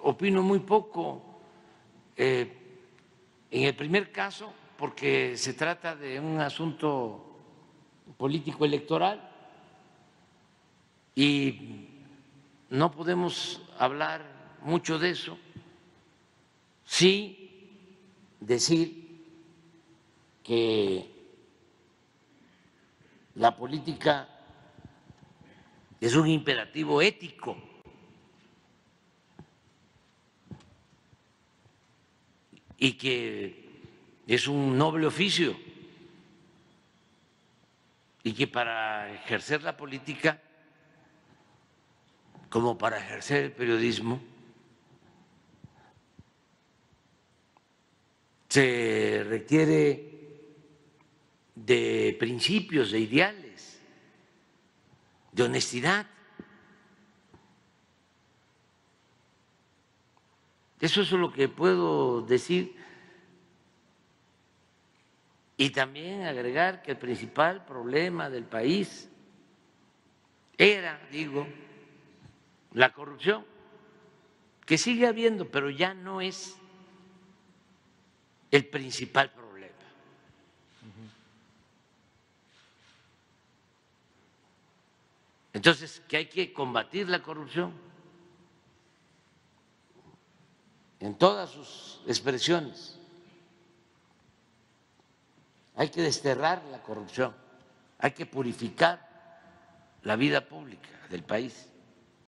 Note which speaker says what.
Speaker 1: opino muy poco. En el primer caso, porque se trata de un asunto político electoral y no podemos hablar mucho de eso, sí decir que la política es un imperativo ético y que es un noble oficio y que para ejercer la política, como para ejercer el periodismo, se requiere de principios, de ideales, de honestidad. Eso es lo que puedo decir. Y también agregar que el principal problema del país era, digo, la corrupción, que sigue habiendo, pero ya no es el principal problema. Entonces, que hay que combatir la corrupción en todas sus expresiones. Hay que desterrar la corrupción, hay que purificar la vida pública del país.